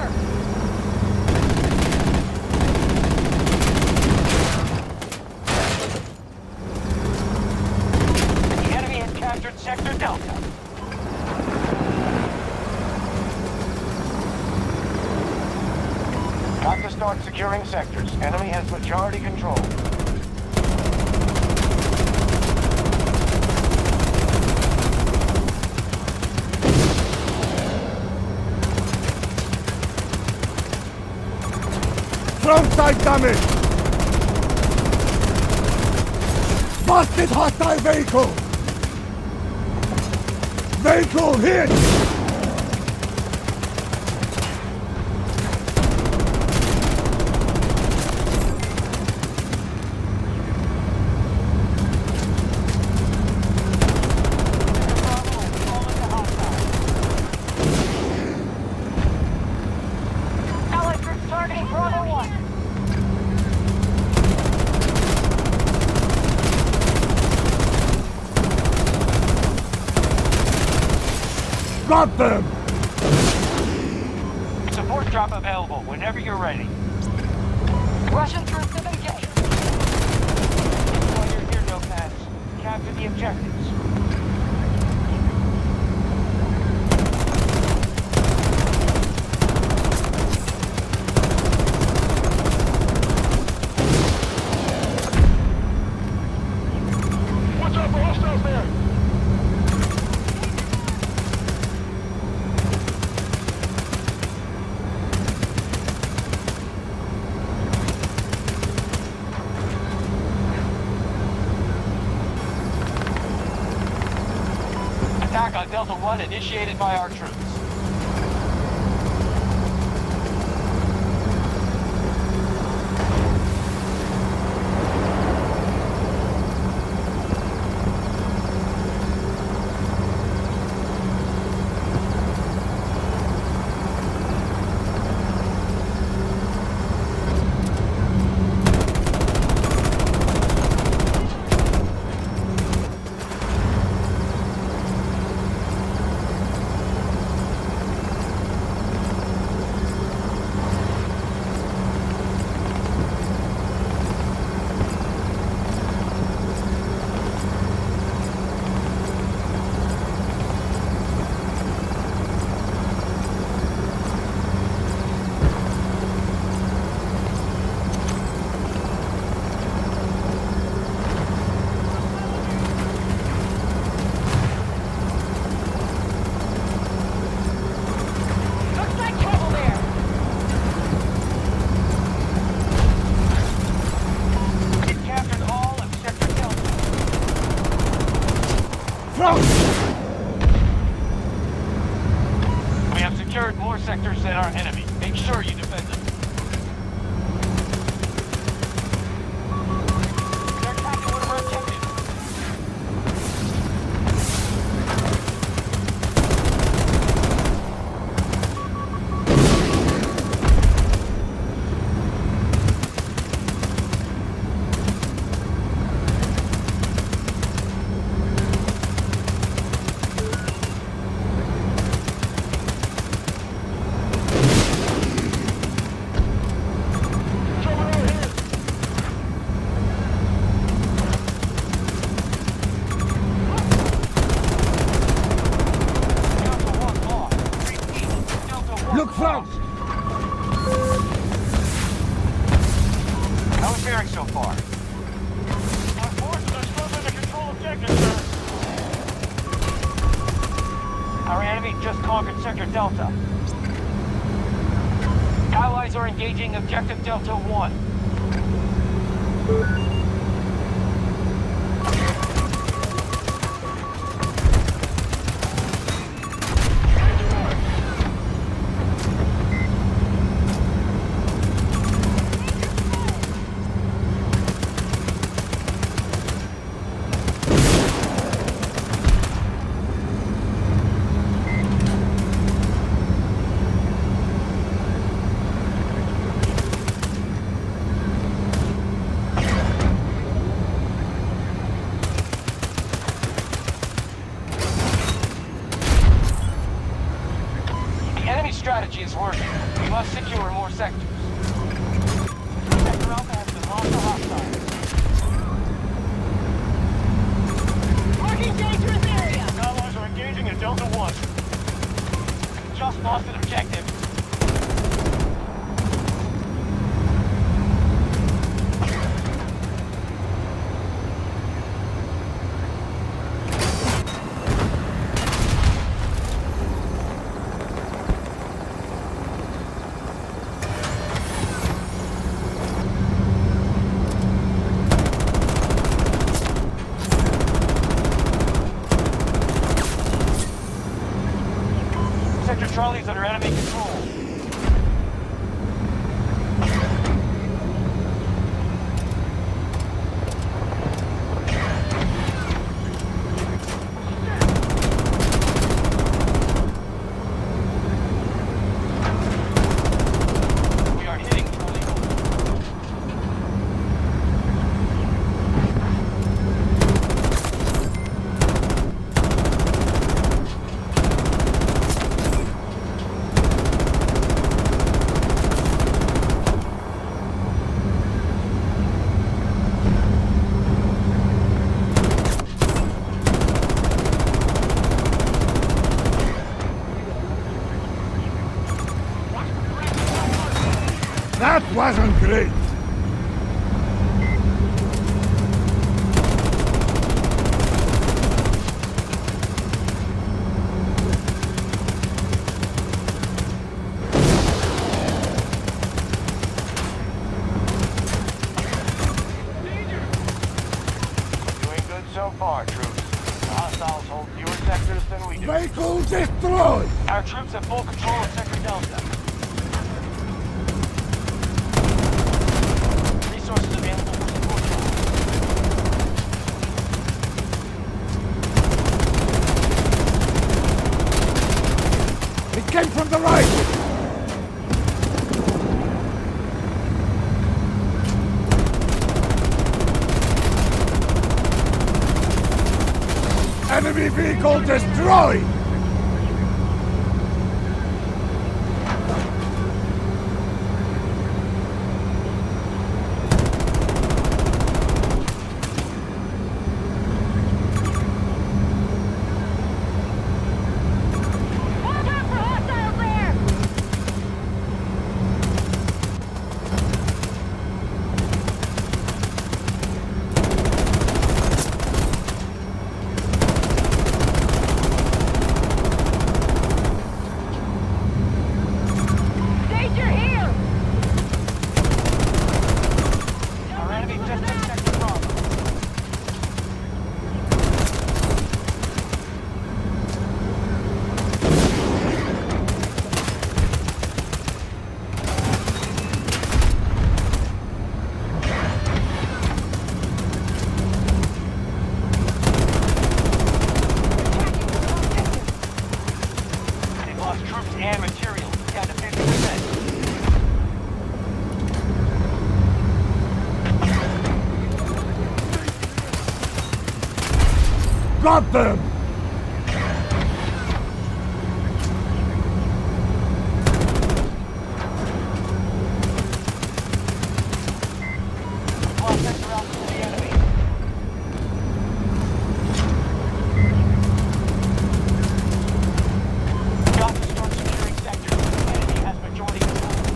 sector! The enemy has captured Sector Delta. Got to start securing sectors. Enemy has majority control. Frontside damage! Busted hostile vehicle! Vehicle hit! Got them! Support drop available whenever you're ready. Russian troops have engaged. While you're here, nomads, capture the objectives. Watch out for hostiles there! Attack on Delta 1 initiated by our troops. We have secured more sectors than our enemy. Make sure you defend them. They're attacking one of our objectives. Look front! How's faring so far? Our forces are struggling to control objectives, sir. Our enemy just conquered Sector Delta. Allies are engaging Objective Delta 1. strategy is working. We must secure more sectors. Sector Alpha has been lost to hostiles. Marking dangerous area! Allies are engaging in Delta 1. Just lost an objective. Sector Charlie's under enemy control. We are hitting Charlie. That wasn't great! Doing good so far, troops. The hostiles hold fewer sectors than we do. Vehicle destroyed! Our troops have full control of Sector Delta. Resources available for support jobs. It came from the right! Enemy vehicle destroyed! Watch out for hostiles there! Danger here! Our enemy just took Sector Bravo. They've lost troops and materials. Down to 50%. Got them! Lost Sector Alpha to the enemy. Got to start securing sectors. Enemy has majority control.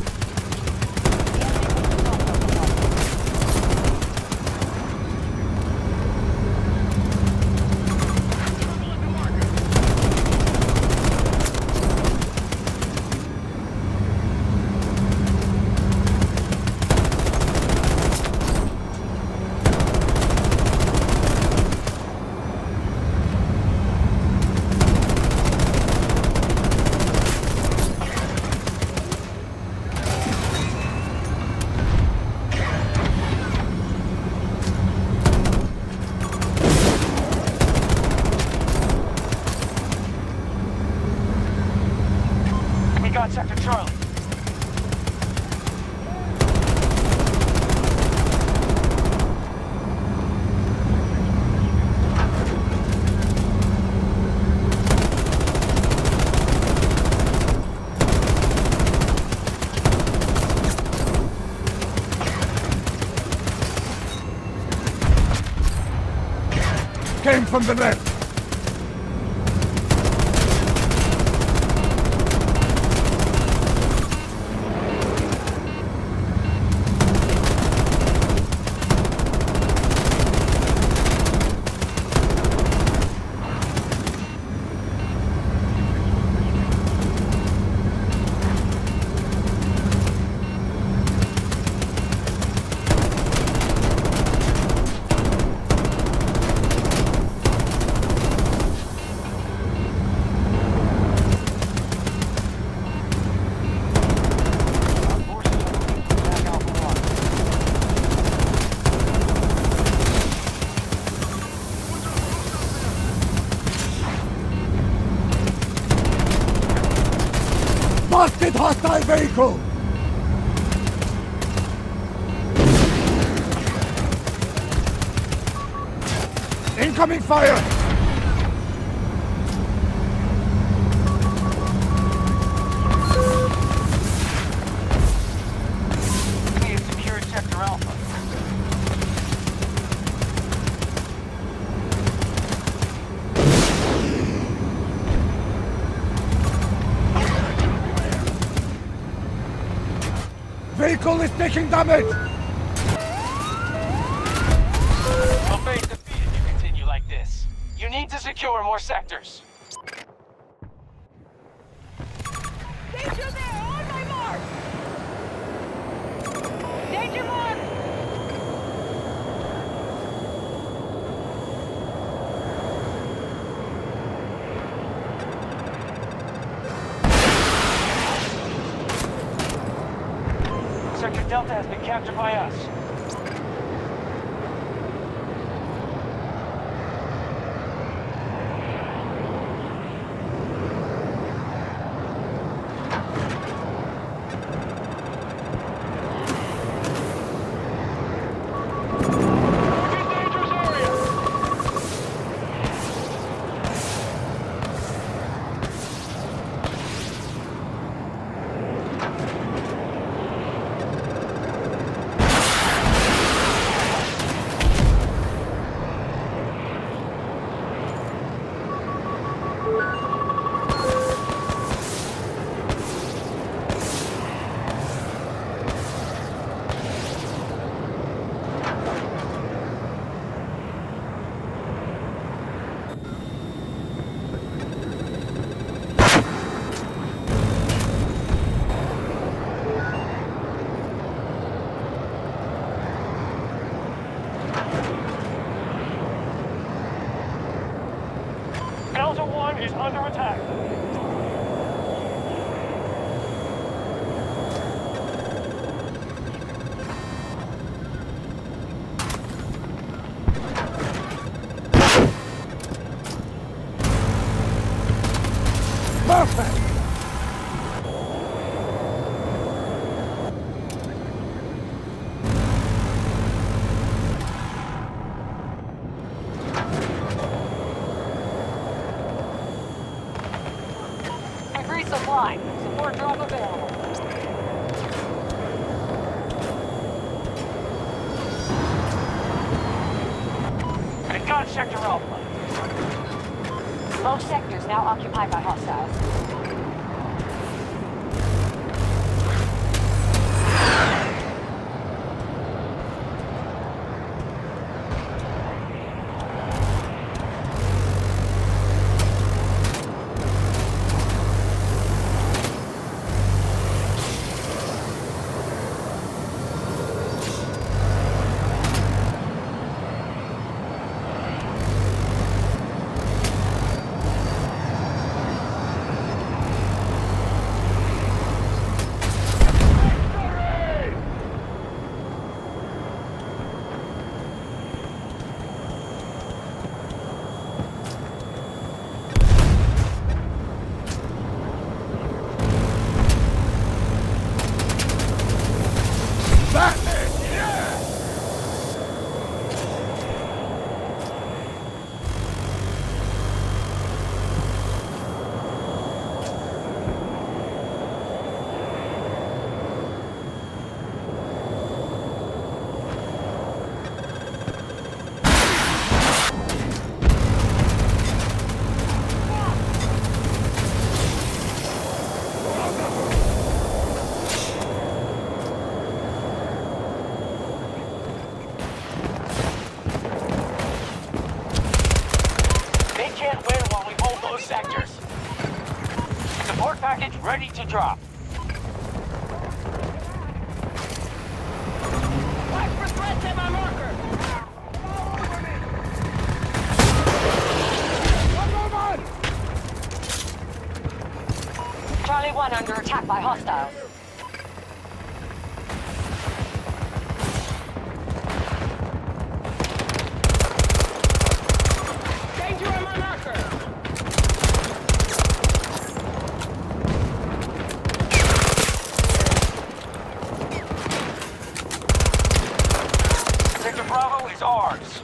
We got Sector Charlie. came from the left. Busted hostile vehicle! Incoming fire! We have secured Sector Alpha. Vehicle is taking damage! You'll face defeat if you continue like this. You need to secure more sectors. Danger there! On my mark! Danger mark! Sector Delta has been captured by us. Delta 1 is under attack. Perfect! Supply. Support drop available. I got Sector Alpha. Most sectors now occupied by hostiles. package ready to drop. Watch for threats at my marker! Charlie 1 under attack by hostiles. Danger on my marker! Sector Bravo is ours.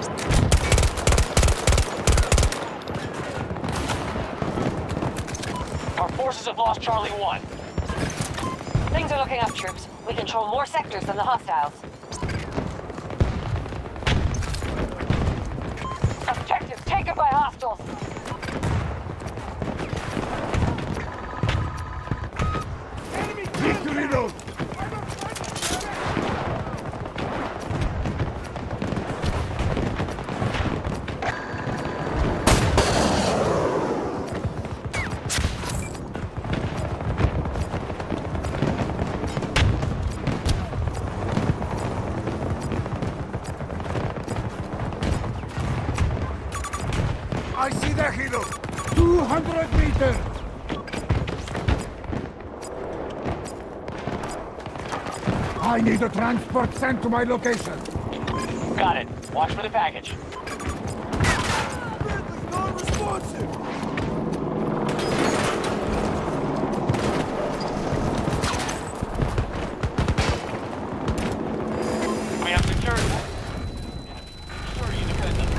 Our forces have lost Charlie 1. Things are looking up, troops. We control more sectors than the hostiles. Objective taken by hostiles. Need to reload. I see the helo. 200 meters. I need a transport sent to my location. Got it. Watch for the package. Non-responsive. We have secured. Sure, you defend them.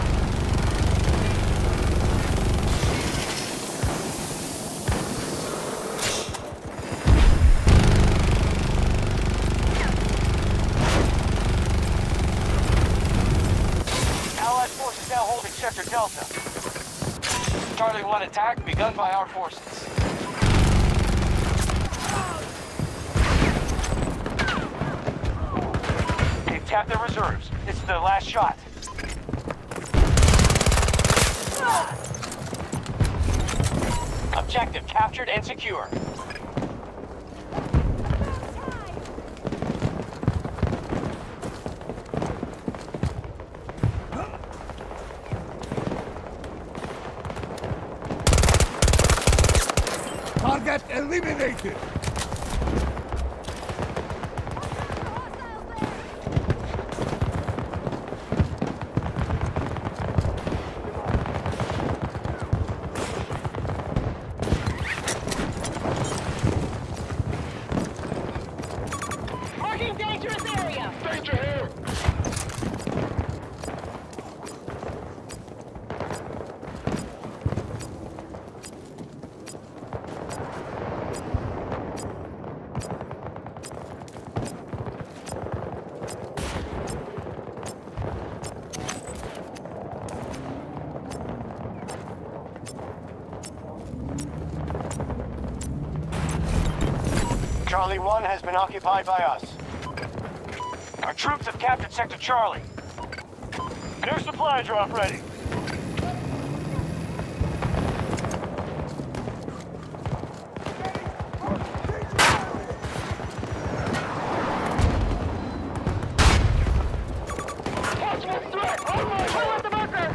Allied forces now holding Sector Delta. Charlie 1 attack begun by our forces. They've tapped their reserves. This is their last shot. Objective captured and secure. Target eliminated. Marking dangerous area! Danger here! Charlie 1 has been occupied by us. Our troops have captured Sector Charlie. New supply drop ready. Attachment threat! On my way at the marker!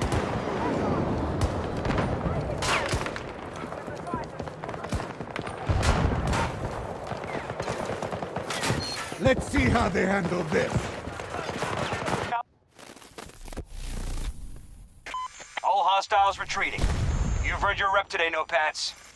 Let's see how they handle this. All hostiles retreating. You've earned your rep today, Notepads.